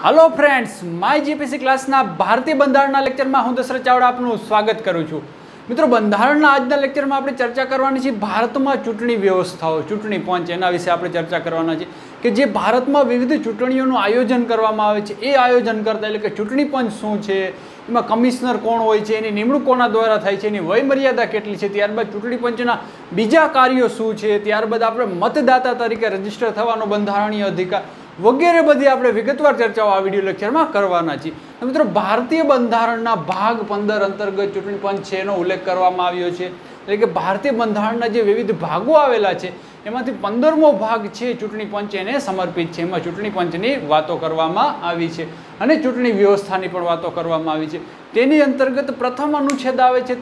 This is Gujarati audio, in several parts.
हेलो फ्रेंड्स, माय जीपीसी क्लासना भारतीय બંધારણના લેક્ચરમાં હું દશરથ ચાવડા આપનું સ્વાગત કરું છું। મિત્રો, બંધારણના આજના લેક્ચરમાં આપણે ચર્ચા કરવાની છે ભારતમાં ચૂંટણી વ્યવસ્થાઓ, ચૂંટણી પંચ, એના વિશે આપણે ચર્ચા કરવાના છે કે જે ભારતમાં વિવિધ ચૂંટણીઓનું આયોજન કરવામાં આવે છે એ આયોજન કરતા એટલે કે ચૂંટણી પંચ શું છે, એમાં કમિશનર કોણ હોય છે, એની નિમણૂક કોના દ્વારા થાય છે, એની વયમર્યાદા કેટલી છે, ત્યારબાદ ચૂંટણી પંચના બીજા કાર્યો શું છે, ત્યારબાદ આપણે મતદાતા તરીકે રજીસ્ટર થવાનો બંધારણીય અધિકાર વગેરે બધી આપણે વિગતવાર ચર્ચાઓ આ વિડીયો લેક્ચરમાં કરવાના છીએ। મિત્રો, ભારતીય બંધારણના ભાગ 15 અંતર્ગત ચૂંટણી પંચ છે એનો ઉલ્લેખ કરવામાં આવ્યો છે। એટલે કે ભારતીય બંધારણના જે વિવિધ ભાગો આવેલા છે એમાંથી 15મો ભાગ છે ચૂંટણી પંચ એને સમર્પિત છે। એમાં ચૂંટણી પંચની વાતો કરવામાં આવી છે અને ચૂંટણી વ્યવસ્થાની પણ વાતો કરવામાં આવી છે। તેની અંતર્ગત પ્રથમ અનુચ્છેદ આવે છે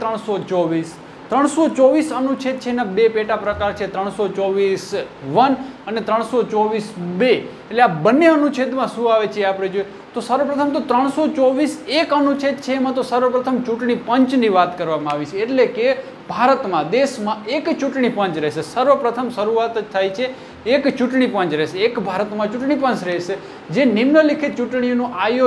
324 અનુચ્છેદ છે એના બે પેટા પ્રકાર છે, 324(1) અને 324(2). એટલે આ બંને અનુચ્છેદમાં શું આવે છે આપણે જોઈએ તો સર્વપ્રથમ તો 324(1) અનુચ્છેદ છે એમાં તો સર્વપ્રથમ ચૂંટણી પંચની વાત કરવામાં આવી છે। એટલે કે ભારતમાં, દેશમાં એક ચૂંટણી પંચ રહેશે। સર્વપ્રથમ શરૂઆત જ થાય છે એક ચૂંટણી પંચ રહેશે, એક ભારતમાં ચૂંટણી પંચ રહેશે જે નિમ્નલિખિત ચૂંટણીઓનું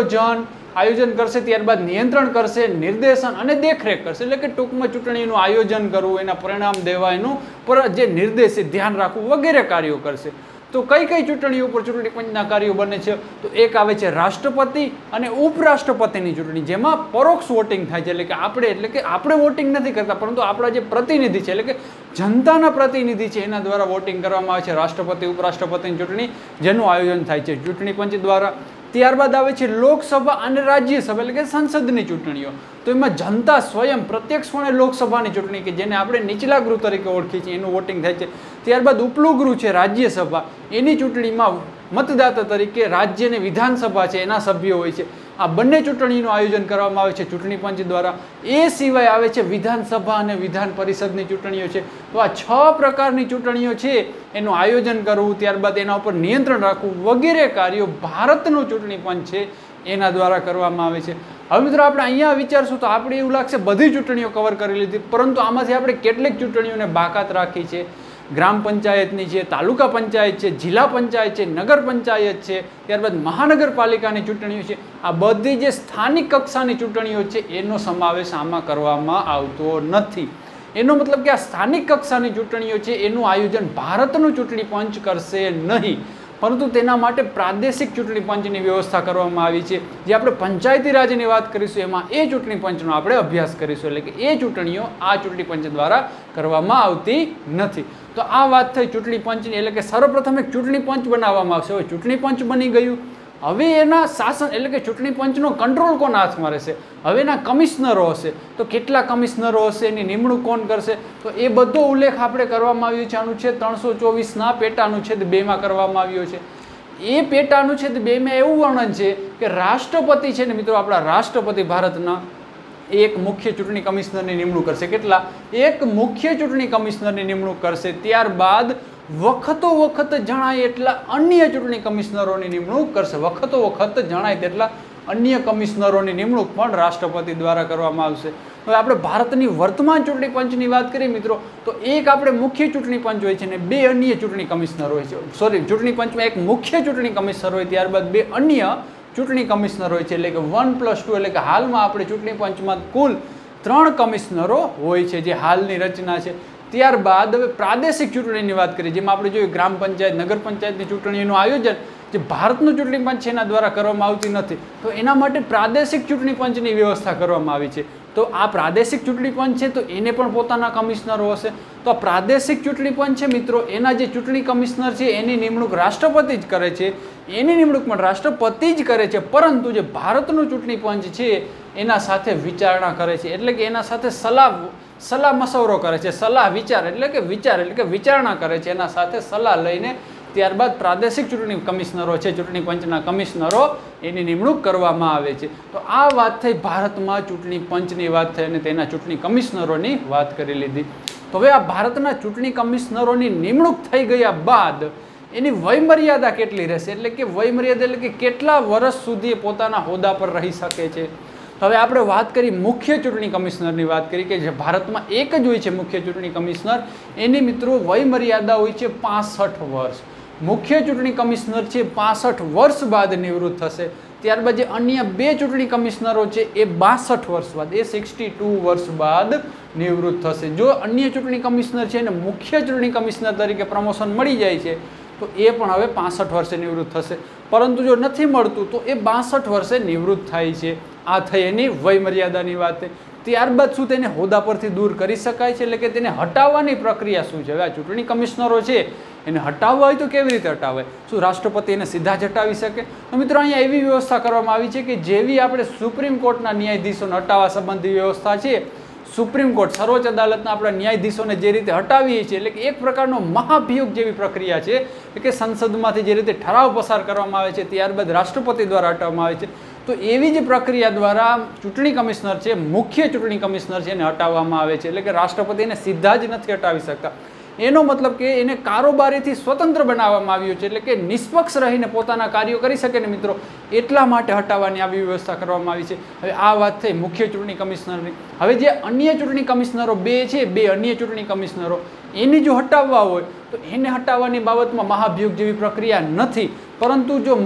આયોજન કરશે, ત્યારબાદ નિયંત્રણ કરશે, નિર્દેશન અને દેખરેખ કરશે। એટલે કે ટૂંકમાં ચૂંટણીનું આયોજન કરવું, એના પરિણામ દેવા, એનું પર જે નિર્દેશિત ધ્યાન રાખવું વગેરે કાર્યો કરશે। તો કઈ કઈ ચૂંટણીઓ ઉપર ચૂંટણી પંચના કાર્યો બને છે તો એક આવે છે રાષ્ટ્રપતિ અને ઉપરાષ્ટ્રપતિની ચૂંટણી, જેમાં પરોક્ષ વોટિંગ થાય છે। એટલે કે આપણે વોટિંગ નથી કરતા, પરંતુ આપણા જે પ્રતિનિધિ છે એટલે કે જનતાના પ્રતિનિધિ છે એના દ્વારા વોટિંગ કરવામાં આવે છે રાષ્ટ્રપતિ ઉપરાષ્ટ્રપતિની ચૂંટણી, જેનું આયોજન થાય છે ચૂંટણી પંચ દ્વારા। ત્યારબાદ આવે છે લોકસભા અને રાજ્યસભા એટલે કે સંસદની ચૂંટણીઓ। તો એમાં જનતા સ્વયં પ્રત્યક્ષપણે લોકસભાની ચૂંટણી કે જેને આપણે નીચલા ગૃહ તરીકે ઓળખીએ છીએ એનું વોટિંગ થાય છે। ત્યારબાદ ઉપલું ગૃહ છે રાજ્યસભા, એની ચૂંટણીમાં મતદાતા તરીકે રાજ્યની વિધાનસભા છે એના સભ્યો હોય છે। આ બંને ચૂંટણીનું આયોજન કરવામાં આવે છે ચૂંટણી પંચ દ્વારા। એ સિવાય આવે છે વિધાનસભા અને વિધાન પરિષદની ચૂંટણીઓ છે। તો આ 6 પ્રકારની ચૂંટણીઓ છે એનું આયોજન કરવું, ત્યારબાદ એના ઉપર નિયંત્રણ રાખવું વગેરે કાર્યો ભારતનું ચૂંટણી પંચ છે એના દ્વારા કરવામાં આવે છે। હવે મિત્રો, આપણે અહીંયા વિચારશું તો આપણે એવું લાગશે બધી ચૂંટણીઓ કવર કરી લીધી, પરંતુ આમાંથી આપણે કેટલીક ચૂંટણીઓને બાકાત રાખી છે। ગ્રામ પંચાયતની છે, તાલુકા પંચાયત છે, જિલ્લા પંચાયત છે, નગર પંચાયત છે, ત્યારબાદ મહાનગરપાલિકાની ચૂંટણીઓ છે। આ બધી જે સ્થાનિક કક્ષાની ચૂંટણીઓ છે એનો સમાવેશ આમાં કરવામાં આવતો નથી। એનો મતલબ કે આ સ્થાનિક કક્ષાની ચૂંટણીઓ છે એનું આયોજન ભારતનું ચૂંટણી પંચ કરશે નહીં, પરંતુ તેના માટે પ્રાદેશિક ચૂંટણી પંચની વ્યવસ્થા કરવામાં આવી છે। જે આપણે પંચાયતી રાજની વાત કરીશું એમાં એ ચૂંટણી પંચનો આપણે અભ્યાસ કરીશું। એટલે કે એ ચૂંટણીઓ આ ચૂંટણી પંચ દ્વારા કરવામાં આવતી નથી। તો આ વાત થઈ ચૂંટણી પંચની। એટલે કે સર્વપ્રથમ એક ચૂંટણી પંચ બનાવવામાં આવશે। હવે ચૂંટણી પંચ બની ગયું, હવે એના શાસન એટલે કે ચૂંટણી પંચનો કંટ્રોલ કોના હાથમાં રહેશે? હવે એના કમિશનરો હશે, તો કેટલા કમિશનરો હશે, એની નિમણૂક કોણ કરશે? તો એ બધો ઉલ્લેખ આપણે કરવામાં આવ્યો છે અનુચ્છેદ 324ના પેટા અનુચ્છેદ 2માં કરવામાં આવ્યો છે। એ પેટા અનુચ્છેદ 2માં એવું વર્ણન છે કે રાષ્ટ્રપતિ છે ને મિત્રો, આપણા રાષ્ટ્રપતિ ભારતના એક મુખ્ય ચૂંટણી કમિશનરની નિમણૂક કરશે। કેટલા? એક મુખ્ય ચૂંટણી કમિશનરની નિમણૂક કરશે। ત્યારબાદ વખતો વખત જણાય એટલા અન્ય ચૂંટણી કમિશનરોની નિમણૂક કરશે। વખતો વખત જણાય તેટલા અન્ય કમિશનરોની નિમણૂક પણ રાષ્ટ્રપતિ દ્વારા કરવામાં આવશે। હવે આપણે ભારતની વર્તમાન ચૂંટણી પંચની વાત કરીએ મિત્રો, તો એક આપણે મુખ્ય ચૂંટણી પંચ હોય છે ને 2 અન્ય ચૂંટણી કમિશનર હોય છે। ચૂંટણી પંચમાં એક મુખ્ય ચૂંટણી કમિશનર હોય, ત્યારબાદ 2 અન્ય ચૂંટણી કમિશનર હોય છે। એટલે કે 1+2 એટલે કે હાલમાં આપણે ચૂંટણી પંચમાં કુલ 3 કમિશનરો હોય છે જે હાલની રચના છે। ત્યારબાદ હવે પ્રાદેશિક ચૂંટણીની વાત કરીએ, જેમાં આપણે જોઈએ ગ્રામ પંચાયત, નગર પંચાયતની ચૂંટણીનું આયોજન જે ભારતનું ચૂંટણી પંચ છે એના દ્વારા કરવામાં આવતી નથી, તો એના માટે પ્રાદેશિક ચૂંટણી પંચની વ્યવસ્થા કરવામાં આવી છે। તો આ પ્રાદેશિક ચૂંટણી પંચ છે તો એને પણ પોતાના કમિશનરો હશે। તો આ પ્રાદેશિક ચૂંટણી પંચ છે મિત્રો, એના જે ચૂંટણી કમિશનર છે એની નિમણૂક રાષ્ટ્રપતિ જ કરે છે, એની નિમણૂક પણ રાષ્ટ્રપતિ જ કરે છે, પરંતુ જે ભારતનું ચૂંટણી પંચ છે એના સાથે વિચારણા કરે છે। એટલે કે એના સાથે સલાહ મશવરો કરે છે। એટલે કે વિચારણા કરે છે, એના સાથે સલાહ લઈને ત્યારબાદ પ્રાદેશિક ચૂંટણી કમિશનરો છે, ચૂંટણી પંચના કમિશનરો, એની નિમણૂક કરવામાં આવે છે। તો આ વાત થઈ ભારતમાં ચૂંટણી પંચની વાત થઈ અને તેના ચૂંટણી કમિશનરોની વાત કરી લીધી। તો હવે આ ભારતના ચૂંટણી કમિશનરોની નિમણૂક થઈ ગયા બાદ એની વયમર્યાદા કેટલી રહેશે? એટલે કે વયમર્યાદા એટલે કે કેટલા વર્ષ સુધી પોતાના હોદ્દા પર રહી શકે છે? હવે આપણે વાત કરી મુખ્ય ચૂંટણી કમિશનરની વાત કરી કે જે ભારતમાં એક જ હોય છે મુખ્ય ચૂંટણી કમિશનર, એની મિત્રો વયમર્યાદા હોય છે 65 વર્ષ। મુખ્ય ચૂંટણી કમિશનર છે 65 વર્ષ બાદ નિવૃત્ત થશે, ત્યારબાદ જે અન્ય 2 ચૂંટણી કમિશનરો છે એ 62 વર્ષ બાદ, એ 62 વર્ષ બાદ નિવૃત્ત થશે. જો અન્ય ચૂંટણી કમિશનર છે એને મુખ્ય ચૂંટણી કમિશનર તરીકે પ્રમોશન મળી જાય છે તો એ પણ હવે 65 વર્ષે નિવૃત્ત થશે. પરંતુ જો નથી મળતું તો એ 62 વર્ષે નિવૃત્ત થાય છે. આ થઈ એની વય મર્યાદાની વાત. ત્યારબાદ શું તેને હોદ્દા પરથી દૂર કરી શકાય છે, એટલે કે તેને હટાવવાની પ્રક્રિયા શું છે? હવે આ ચૂંટણી કમિશનરો છે એને હટાવવા હોય તો કેવી રીતે હટાવે? શું રાષ્ટ્રપતિ એને સીધા જ હટાવી શકે? તો મિત્રો અહીંયા એવી વ્યવસ્થા કરવામાં આવી છે કે જેવી આપણે સુપ્રીમ કોર્ટના ન્યાયાધીશોને હટાવવા સંબંધી વ્યવસ્થા છે, સુપ્રીમ કોર્ટ સર્વોચ્ચ અદાલતના આપણા ન્યાયાધીશોને જે રીતે હટાવીએ છીએ, એટલે કે એક પ્રકારનો મહાભિયોગ જેવી પ્રક્રિયા છે, એટલે કે સંસદમાંથી જે રીતે ઠરાવ પસાર કરવામાં આવે છે ત્યારબાદ રાષ્ટ્રપતિ દ્વારા હટાવવામાં આવે છે, તો એવી જ પ્રક્રિયા દ્વારા ચૂંટણી કમિશનર છે, મુખ્ય ચૂંટણી કમિશનર છે એને હટાવવામાં આવે છે. એટલે કે રાષ્ટ્રપતિ એને સીધા જ નથી હટાવી શકતા. એનો મતલબ કે એને કારોબારીથી સ્વતંત્ર બનાવવામાં આવ્યું છે, એટલે કે નિષ્પક્ષ રહીને પોતાના કાર્યો કરી શકે ને મિત્રો, એટલા માટે હટાવવાની આવી વ્યવસ્થા કરવામાં આવી છે. હવે આ વાત થઈ મુખ્ય ચૂંટણી કમિશનરની. હવે જે અન્ય ચૂંટણી કમિશનરો 2 છે, 2 અન્ય ચૂંટણી કમિશનરો, એની જો હટાવવા હોય તો એને હટાવવાની બાબતમાં મહાભિયોગ જેવી પ્રક્રિયા નથી. પરંતુ જો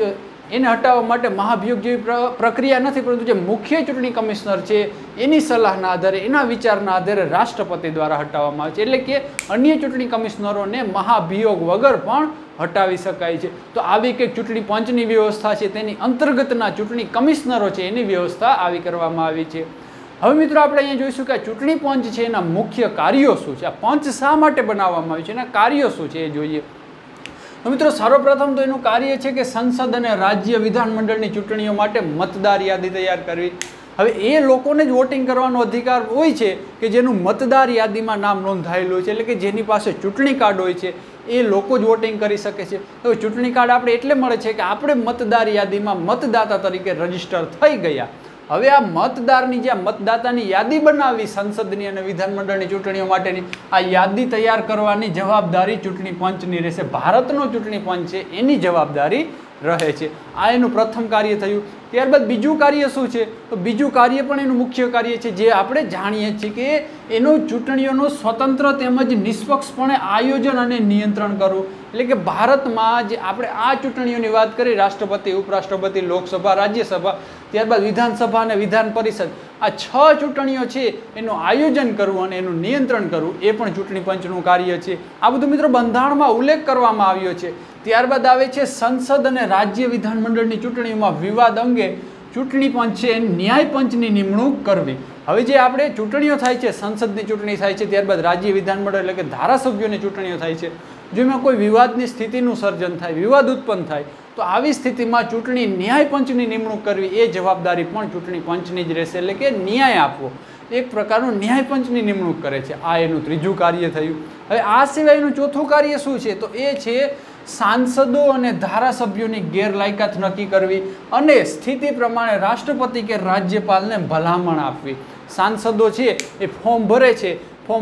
એને હટાવવા માટે મહાભિયોગ જેવી પ્રક્રિયા નથી, પરંતુ જે મુખ્ય ચૂંટણી કમિશનર છે એની સલાહના આધારે, એના વિચારના આધારે રાષ્ટ્રપતિ દ્વારા હટાવવામાં આવે છે. એટલે કે અન્ય ચૂંટણી કમિશનરોને મહાભિયોગ વગર પણ હટાવી શકાય છે. તો આવી કંઈક ચૂંટણી પંચની વ્યવસ્થા છે, તેની અંતર્ગતના ચૂંટણી કમિશનરો છે એની વ્યવસ્થા આવી કરવામાં આવી છે. હવે મિત્રો આપણે અહીંયા જોઈશું કે આ ચૂંટણી પંચ છે એના મુખ્ય કાર્યો શું છે, આ પંચ શા માટે બનાવવામાં આવ્યું છે, એના કાર્યો શું છે એ જોઈએ. તો મિત્રો સર્વપ્રથમ તો એનું કાર્ય છે કે સંસદ અને રાજ્ય વિધાનમંડળની ચૂંટણીઓ માટે મતદાર યાદી તૈયાર કરવી. હવે એ લોકોને જ વોટિંગ કરવાનો અધિકાર હોય છે કે જેનું મતદાર યાદીમાં નામ નોંધાયેલું હોય છે, એટલે કે જેની પાસે ચૂંટણી કાર્ડ હોય છે એ લોકો જ વોટિંગ કરી શકે છે. હવે ચૂંટણી કાર્ડ આપણે એટલે મળે છે કે આપણે મતદાર યાદીમાં મતદાતા તરીકે રજીસ્ટર થઈ ગયા. હવે આ મતદારની જે મતદાતાની યાદી બનાવી સંસદની અને વિધાનમંડળની ચૂંટણીઓ માટેની, આ યાદી તૈયાર કરવાની જવાબદારી ચૂંટણી પંચની રહેશે. ભારતનો ચૂંટણી પંચ છે એની જવાબદારી રહે છે. આ એનું પ્રથમ કાર્ય થયું. ત્યારબાદ બીજું કાર્ય શું છે? તો બીજું કાર્ય પણ એનું મુખ્ય કાર્ય છે જે આપણે જાણીએ છીએ કે એનું ચૂંટણીઓનું સ્વતંત્ર તેમજ નિષ્પક્ષપણે આયોજન અને નિયંત્રણ કરવું. એટલે કે ભારતમાં જે આપણે આ ચૂંટણીઓની વાત કરી, રાષ્ટ્રપતિ, ઉપરાષ્ટ્રપતિ, લોકસભા, રાજ્યસભા, ત્યારબાદ વિધાનસભા અને વિધાન પરિષદ, આ 6 ચૂંટણીઓ છે એનું આયોજન કરવું અને એનું નિયંત્રણ કરવું એ પણ ચૂંટણી પંચનું કાર્ય છે. આ બધું મિત્રો બંધારણમાં ઉલ્લેખ કરવામાં આવ્યો છે. ત્યારબાદ આવે છે સંસદ અને રાજ્ય વિધાનમંડળની ચૂંટણીઓમાં વિવાદ અંગે ચૂંટણી પંચ છે ન્યાય પંચની નિમણૂક કરવી. હવે જે આપણે ચૂંટણીઓ થાય છે, સંસદની ચૂંટણી થાય છે, ત્યારબાદ રાજ્ય વિધાનમંડળ એટલે કે ધારાસભ્યોની ચૂંટણીઓ થાય છે, જેમાં કોઈ વિવાદની સ્થિતિનું સર્જન થાય, વિવાદ ઉત્પન્ન થાય, તો આવી સ્થિતિમાં ચૂંટણી ન્યાય પંચની નિમણૂક કરવી એ જવાબદારી પણ ચૂંટણી પંચની જ રહેશે. એટલે કે ન્યાય આપવો, એક પ્રકારનું ન્યાય પંચની નિમણૂક કરે છે. આ એનું ત્રીજું કાર્ય થયું. હવે આ સિવાયનું ચોથું કાર્ય શું છે? તો એ છે સાંસદો અને ધારાસભ્યોની ગેરલાયકાત નક્કી કરવી અને સ્થિતિ પ્રમાણે રાષ્ટ્રપતિ કે રાજ્યપાલને ભલામણ આપવી. સાંસદો છે એ ફોર્મ ભરે છે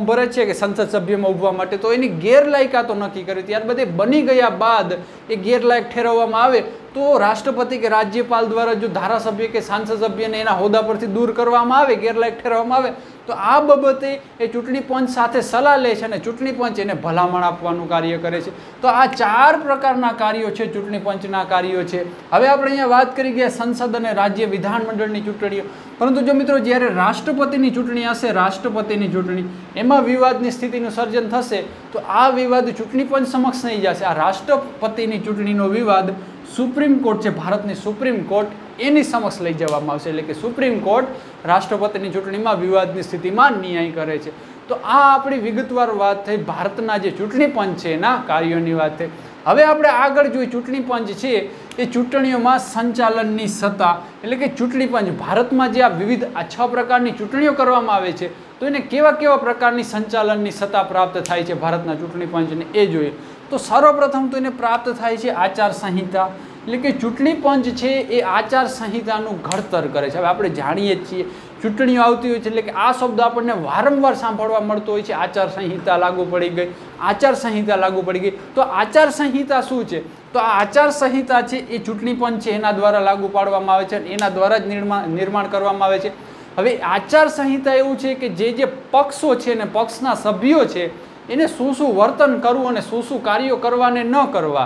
કે સંસદ સભ્યમાં ઉભવા માટે, તો એની ગેરલાયકાતો નક્કી કરવી. ત્યારબાદ એ બની ગયા બાદ એ ગેરલાયક ઠેરવવામાં આવે તો રાષ્ટ્રપતિ કે રાજ્યપાલ દ્વારા જો ધારાસભ્ય કે સાંસદ સભ્યને એના હોદ્દા પરથી દૂર કરવામાં આવે, ગેરલાયક ઠેરવવામાં આવે, તો આ બાબતે એ ચૂંટણી પંચ સાથે સલાહ લે છે અને ચૂંટણી પંચ એને ભલામણ આપવાનું કાર્ય કરે છે. તો આ 4 પ્રકારના કાર્યો છે, ચૂંટણી પંચના કાર્યો છે. હવે આપણે અહીંયા વાત કરી ગયા સંસદ અને રાજ્ય વિધાનમંડળની ચૂંટણીઓ, પરંતુ જો મિત્રો જ્યારે રાષ્ટ્રપતિની ચૂંટણી હશે, રાષ્ટ્રપતિની ચૂંટણી, એમાં વિવાદની સ્થિતિનું સર્જન થશે તો આ વિવાદ ચૂંટણી પંચ સમક્ષ નહીં જશે. આ રાષ્ટ્રપતિની ચૂંટણીનો વિવાદ સુપ્રીમ કોર્ટ છે, ભારતની સુપ્રીમ કોર્ટ, એની સમક્ષ લઈ જવામાં આવશે. એટલે કે સુપ્રીમ કોર્ટ રાષ્ટ્રપતિની ચૂંટણીમાં વિવાદની સ્થિતિમાં ન્યાય કરે છે. તો આ આપણી વિગતવાર વાત થઈ ભારતના જે ચૂંટણી પંચ છે એના કાર્યોની વાત થઈ. હવે આપણે આગળ જોઈએ ચૂંટણી પંચ છે એ ચૂંટણીઓમાં સંચાલનની સત્તા, એટલે કે ચૂંટણી પંચ ભારતમાં જે આ વિવિધ 6 પ્રકારની ચૂંટણીઓ કરવામાં આવે છે તો એને કેવા કેવા પ્રકારની સંચાલનની સત્તા પ્રાપ્ત થાય છે ભારતના ચૂંટણી પંચને એ જોઈએ. તો સર્વપ્રથમ તો એને પ્રાપ્ત થાય છે આચાર સંહિતા, એટલે કે ચૂંટણી પંચ છે એ આચાર સંહિતાનું ઘડતર કરે છે. હવે આપણે જાણીએ જ છીએ ચૂંટણીઓ આવતી હોય છે એટલે કે આ શબ્દ આપણને વારંવાર સાંભળવા મળતો હોય છે, આચાર સંહિતા લાગુ પડી ગઈ, આચાર સંહિતા લાગુ પડી ગઈ. તો આચાર સંહિતા શું છે? તો આ આચાર સંહિતા છે એ ચૂંટણી પંચ છે એના દ્વારા લાગુ પાડવામાં આવે છે અને એના દ્વારા જ નિર્માણ કરવામાં આવે છે. હવે આચાર સંહિતા એવું છે કે જે પક્ષો છે ને પક્ષના સભ્યો છે એને શું શું વર્તન કરવું અને શું શું કાર્યો કરવા ને ન કરવા,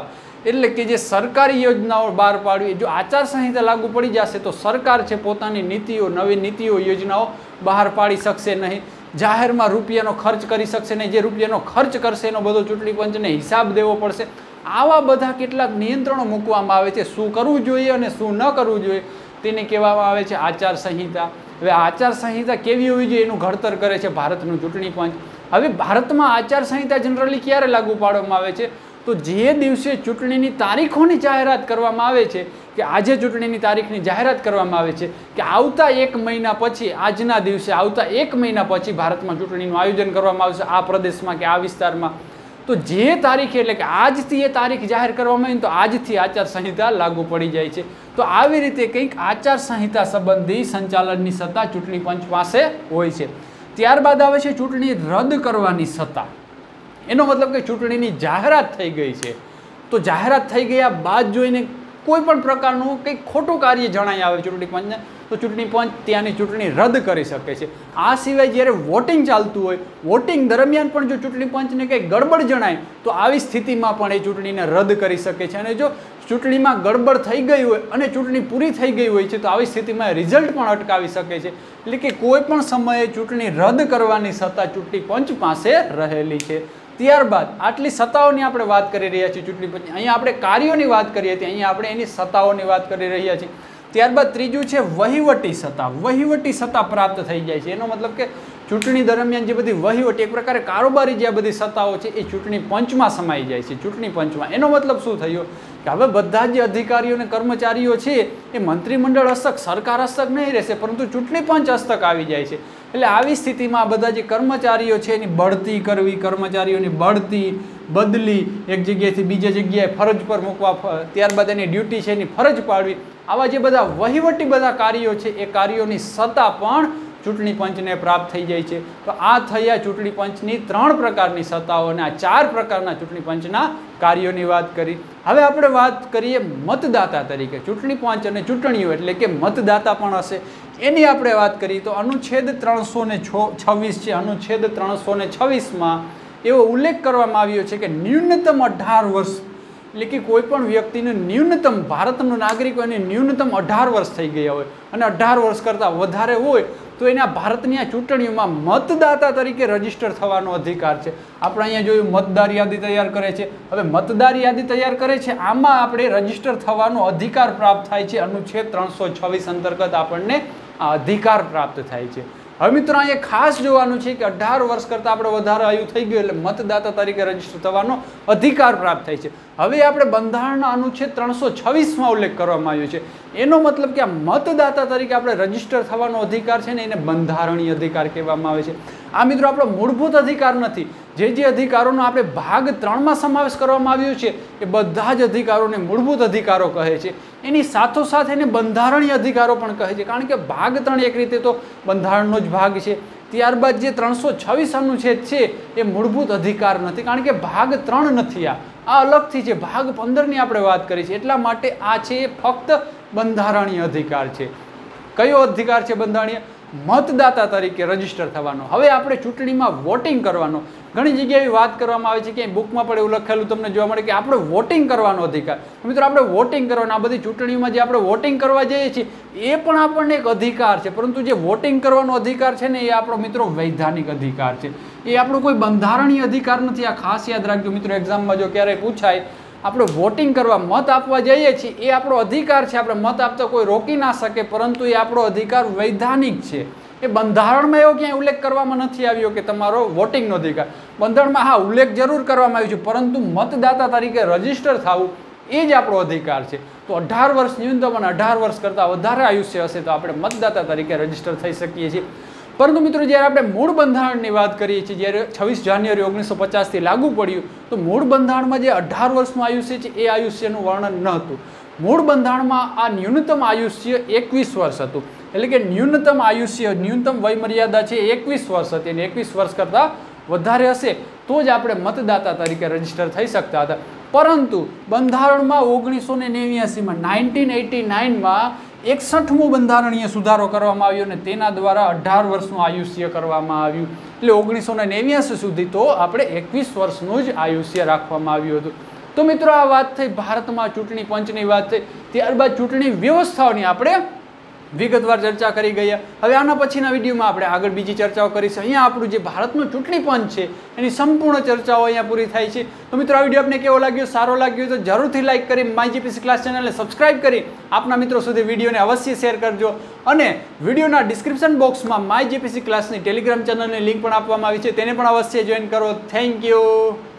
એટલે કે જે સરકારી યોજનાઓ બહાર પાડવી, જો આચારસંહિતા લાગુ પડી જશે તો સરકાર છે પોતાની નીતિઓ, નવી નીતિઓ, યોજનાઓ બહાર પાડી શકશે નહીં, જાહેરમાં રૂપિયાનો ખર્ચ કરી શકશે નહીં, જે રૂપિયાનો ખર્ચ કરશે એનો બધો ચૂંટણી પંચને હિસાબ દેવો પડશે. આવા બધા કેટલાક નિયંત્રણો મૂકવામાં આવે છે. શું કરવું જોઈએ અને શું ન કરવું જોઈએ તેને કહેવામાં આવે છે આચારસંહિતા. હવે આચારસંહિતા કેવી હોવી જોઈએ એનું ઘડતર કરે છે ભારતનું ચૂંટણી પંચ. હવે ભારતમાં આચારસંહિતા જનરલી ક્યારે લાગુ પાડવામાં આવે છે? તો જે દિવસે ચૂંટણીની તારીખોની જાહેરાત કરવામાં આવે છે, કે આજે ચૂંટણીની તારીખની જાહેરાત કરવામાં આવે છે, કે આવતા 1 મહિના પછી, આજના દિવસે આવતા 1 મહિના પછી ભારતમાં ચૂંટણીનું આયોજન કરવામાં આવશે આ પ્રદેશમાં કે આ વિસ્તારમાં. તો જે તારીખે એટલે કે આજથી એ તારીખ જાહેર કરવામાં આવી તો આજથી આચારસંહિતા લાગુ પડી જાય છે. તો આવી રીતે કંઈક આચારસંહિતા સંબંધી સંચાલનની સત્તા ચૂંટણી પંચ પાસે હોય છે. ત્યારબાદ આવે છે ચૂંટણી રદ કરવાની સત્તા. એનો મતલબ કે ચૂંટણીની જાહેરાત થઈ ગઈ છે, તો જાહેરાત થઈ ગયા બાદ જોઈને કોઈ પણ પ્રકારનું કંઈક ખોટું કાર્ય જણાઈ આવે ચૂંટણી પંચને, તો ચૂંટણી પંચ ત્યાંની ચૂંટણી રદ કરી શકે છે. આ સિવાય જ્યારે વોટિંગ ચાલતું હોય, વોટિંગ દરમિયાન પણ જો ચૂંટણી પંચને કંઈક ગડબડ જણાય તો આવી સ્થિતિમાં પણ એ ચૂંટણીને રદ કરી શકે છે. અને જો ચૂંટણીમાં ગડબડ થઈ ગઈ હોય અને ચૂંટણી પૂરી થઈ ગઈ હોય છે તો આવી સ્થિતિમાં રિઝલ્ટ પણ અટકાવી શકે છે. એટલે કે કોઈ પણ સમયે ચૂંટણી રદ કરવાની સત્તા ચૂંટણી પંચ પાસે રહેલી છે. ત્યારબાદ આટલી સત્તાઓની આપણે વાત કરી રહ્યા છીએ ચૂંટણી પંચ. અહીંયા આપણે કાર્યોની વાત કરી હતી, અહીંયા આપણે એની સત્તાઓની વાત કરી રહ્યા છીએ. ત્યારબાદ ત્રીજું છે વહીવટી સત્તા. વહીવટી સત્તા પ્રાપ્ત થઈ જાય છે. એનો મતલબ કે ચૂંટણી દરમિયાન જે બધી વહીવટી, એક પ્રકારે કારોબારી જે બધી સત્તાઓ છે એ ચૂંટણી પંચમાં સમાઈ જાય છે. ચૂંટણી પંચમાં એનો મતલબ શું થયો કે હવે બધા જે અધિકારીઓ અને કર્મચારીઓ છે એ મંત્રીમંડળ હસ્તક, સરકાર હસ્તક નહીં રહેશે, પરંતુ ચૂંટણી પંચ હસ્તક આવી જાય છે. એટલે આવી સ્થિતિમાં બધા જે કર્મચારીઓ છે એની બઢતી કરવી, કર્મચારીઓની બઢતી, બદલી, એક જગ્યાએથી બીજી જગ્યાએ ફરજ પર મૂકવા, ત્યારબાદ એની ડ્યુટી છે એની ફરજ પાડવી, આવા જે બધા વહીવટી બધા કાર્યો છે એ કાર્યોની સત્તા પણ ચૂંટણી પંચને પ્રાપ્ત થઈ જાય છે. તો આ થયા ચૂંટણી પંચની 3 પ્રકારની સત્તાઓ અને આ 4 પ્રકારના ચૂંટણી પંચના કાર્યોની વાત કરી. હવે આપણે વાત કરીએ મતદાતા તરીકે. ચૂંટણી પંચ અને ચૂંટણીઓ એટલે કે મતદાતા પણ હશે, એની આપણે વાત કરીએ તો અનુચ્છેદ 326 છે. અનુચ્છેદ 326માં એવો ઉલ્લેખ કરવામાં આવ્યો છે કે ન્યૂનતમ 18 વર્ષ, એટલે કે કોઈ પણ વ્યક્તિનું ન્યૂનતમ, ભારતનો નાગરિક હોય અને ન્યૂનતમ 18 વર્ષ થઈ ગયા હોય અને 18 વર્ષ કરતાં વધારે હોય તો એના ભારતની આ ચૂંટણીઓમાં મતદાતા તરીકે રજીસ્ટર થવાનો અધિકાર છે. આપણે અહીંયા જોયું મતદાર યાદી તૈયાર કરે છે. હવે મતદાર યાદી તૈયાર કરે છે, આમાં આપણે રજીસ્ટર થવાનો અધિકાર પ્રાપ્ત થાય છે. અનુચ્છેદ 326 અંતર્ગત આપણને આ અધિકાર પ્રાપ્ત થાય છે. હવે મિત્રો અહીંયા ખાસ જોવાનું છે કે 18 વર્ષ કરતાં આપણે વધારે આયુ થઈ ગયું એટલે મતદાતા તરીકે રજીસ્ટર થવાનો અધિકાર પ્રાપ્ત થાય છે. હવે આપણે બંધારણના અનુચ્છેદ 326માં ઉલ્લેખ કરવામાં આવ્યો છે. એનો મતલબ કે આ મતદાતા તરીકે આપણે રજીસ્ટર થવાનો અધિકાર છે ને એને બંધારણીય અધિકાર કહેવામાં આવે છે. આ મિત્રો આપણો મૂળભૂત અધિકાર નથી. જે અધિકારોનો આપણે ભાગ 3માં સમાવેશ કરવામાં આવ્યો છે એ બધા જ અધિકારોને મૂળભૂત અધિકારો કહે છે. એની સાથોસાથ એને બંધારણીય અધિકારો પણ કહે છે, કારણ કે ભાગ 3 એક રીતે તો બંધારણનો જ ભાગ છે. ત્યારબાદ જે 326 અનુચ્છેદ છે એ મૂળભૂત અધિકાર નથી, કારણ કે ભાગ 3 નથી. આ અલગથી છે. ભાગ 15ની આપણે વાત કરી છે. એટલા માટે આ છે એ ફક્ત બંધારણીય અધિકાર છે. કયો અધિકાર છે બંધારણીય? મતદાતા તરીકે રજીસ્ટર થવાનો. હવે આપણે ચૂંટણીમાં વોટિંગ કરવાનો. ઘણી જગ્યાએ વાત કરવામાં આવે છે કે બુકમાં પણ એવું લખેલું તમને જોવા મળે કે આપણે વોટિંગ કરવાનો અધિકાર. મિત્રો આપણે વોટિંગ કરવાનો, આ બધી ચૂંટણીઓમાં જે આપણે વોટિંગ કરવા જઈએ છીએ એ પણ આપણને એક અધિકાર છે, પરંતુ જે વોટિંગ કરવાનો અધિકાર છે ને એ આપણો મિત્રો વૈધાનિક અધિકાર છે. એ આપણો કોઈ બંધારણીય અધિકાર નથી. આ ખાસ યાદ રાખજો મિત્રો, એક્ઝામમાં જો ક્યારેય પૂછાય આપણે વોટિંગ કરવા, મત આપવા જઈએ છીએ એ આપણો અધિકાર છે. આપણે મત આપતા કોઈ રોકી ના શકે, પરંતુ એ આપણો અધિકાર વૈધાનિક છે. એ બંધારણમાં એવો ક્યાંય ઉલ્લેખ કરવામાં નથી આવ્યો કે તમારો વોટિંગનો અધિકાર. બંધારણમાં હા ઉલ્લેખ જરૂર કરવામાં આવ્યો છે, પરંતુ મતદાતા તરીકે રજીસ્ટર થવું એ જ આપણો અધિકાર છે. તો 18 વર્ષ ન્યૂનતમ અને 18 વર્ષ કરતાં વધારે આયુષ્ય હશે તો આપણે મતદાતા તરીકે રજીસ્ટર થઈ શકીએ છીએ. પરંતુ મિત્રો જ્યારે આપણે મૂળ બંધારણની વાત કરીએ છીએ, જ્યારે 26 જાન્યુઆરી 1950થી લાગુ પડ્યું તો મૂળ બંધારણમાં જે 18 વર્ષનું આયુષ્ય છે એ આયુષ્યનું વર્ણન ન હતું. મૂળ બંધારણમાં આ ન્યૂનતમ આયુષ્ય 21 વર્ષ હતું. એટલે કે ન્યૂનતમ આયુષ્ય, ન્યૂનતમ વયમર્યાદા છે 21 વર્ષ હતી અને 21 વર્ષ કરતાં વધારે હશે તો જ આપણે મતદાતા તરીકે રજીસ્ટર થઈ શકતા હતા. પરંતુ બંધારણમાં 1989માં 1989માં 61મું બંધારણીય સુધારો કરવામાં આવ્યો અને તેના દ્વારા 18 વર્ષનું આયુષ્ય કરવામાં આવ્યું. એટલે 1989 સુધી તો આપણે 21 વર્ષનું જ આયુષ્ય રાખવામાં આવ્યું હતું. તો મિત્રો આ વાત થઈ ભારતમાં ચૂંટણી પંચની વાત થઈ, ત્યારબાદ ચૂંટણી વ્યવસ્થાઓની આપણે વિગતવાર ચર્ચા કરી ગયા. હવે આના પછીના વિડીયોમાં આપણે આગળ બીજી ચર્ચાઓ કરીશું. અહીંયા આપણું જે ભારતનું ચૂંટણી પંચ છે એની સંપૂર્ણ ચર્ચાઓ અહીંયા પૂરી થાય છે. તો મિત્રો આ વિડીયો આપને કેવો લાગ્યો, સારો લાગ્યો તો જરૂરથી લાઇક કરી માય જીપીસી ક્લાસ ચેનલને સબસ્ક્રાઇબ કરી આપના મિત્રો સુધી વિડીયોને અવશ્ય શેર કરજો. અને વિડીયોના ડિસ્ક્રિપ્શન બોક્સમાં માય જીપીસી ક્લાસની ટેલિગ્રામ ચેનલની લિંક પણ આપવામાં આવી છે, તેને પણ અવશ્ય જોઈન કરો. Thank you.